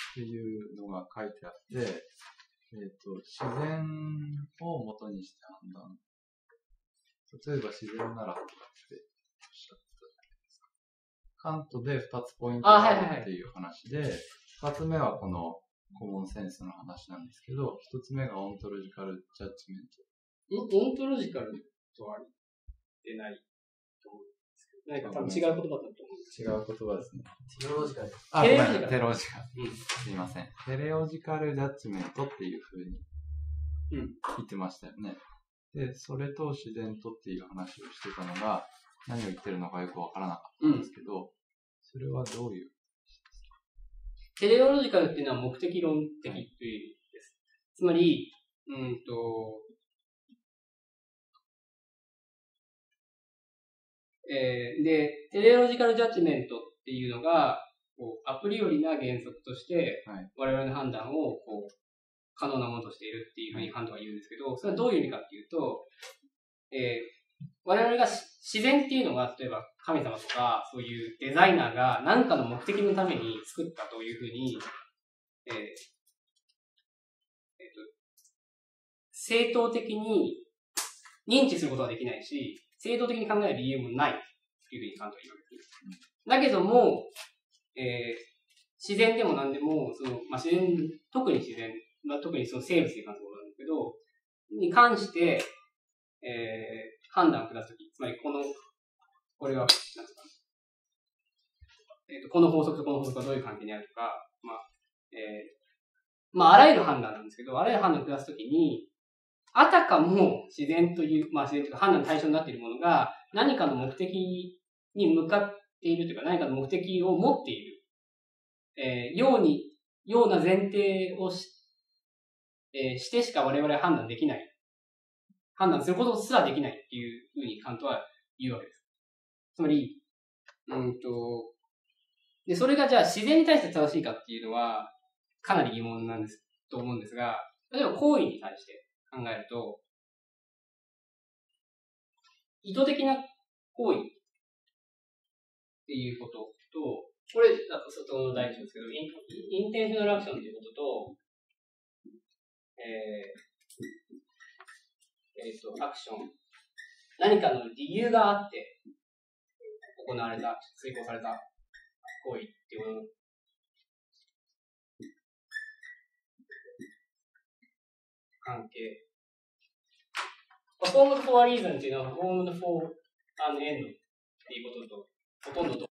っていうのが書いてあって、自然を元にして判断。例えば自然ならとかっておっしゃってたじゃないですか。カントで2つポイントがあるっていう話で、2つ目はこのコモンセンスの話なんですけど、1つ目がオントロジカルジャッジメント。 オントロジカルとは言ってないと思うんですけど、何か多分違う言葉だと思うんです違う言葉ですね。 テレオロジカル。 あ、ごめん、テレオジカル。すいません。テレオジカルジャッジメントっていう風に言ってましたよね。で、それと自然とっていう話をしてたのが、何を言ってるのかよくわからなかったんですけど、それはどういうテレオロジカルっていうのは目的論的という意味です。つまり、で、テレオロジカルジャッジメントっていうのが、こうアプリよりな原則として、我々の判断をこう可能なものとしているっていうふうにカントが言うんですけど、それはどういう意味かっていうと、我々が自然っていうのが、例えば神様とか、そういうデザイナーが何かの目的のために作ったというふうに、正当的に認知することはできないし、正当的に考える理由もないというふうにカントは言うわけです。だけども、自然でも何でも、自然、特に自然、特にその生物に関することなんですけど、に関して、判断を下すとき、つまりこれは、なんですか、この法則とこの法則がどういう関係にあるとか、あらゆる判断なんですけど、あらゆる判断を下すときに、あたかも自然という、自然というか判断の対象になっているものが、何かの目的に向かっているというか、何かの目的を持っている、ような前提をしてしか我々は判断できない。判断することすらできないっていうふうにカントは言うわけです。つまり、で、それがじゃあ自然に対して正しいかっていうのは、かなり疑問なんですと思うんですが、例えば行為に対して考えると、意図的な行為っていうことと、これだと外の第一ですけど、インテンショナルアクションということと、アクション。何かの理由があって、行われた、遂行された行為っていうもの。関係。performed for a reason っていうのは performed for an end っていうこととほとんど